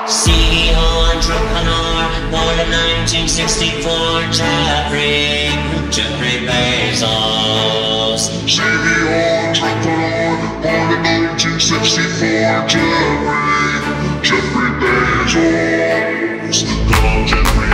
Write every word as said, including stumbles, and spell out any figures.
C E O, entrepreneur, born in nineteen sixty-four, Jeffrey, Jeffrey Bezos. C E O, entrepreneur, born in nineteen sixty-four, Jeffrey, Jeffrey Bezos. Come on, Jeffrey.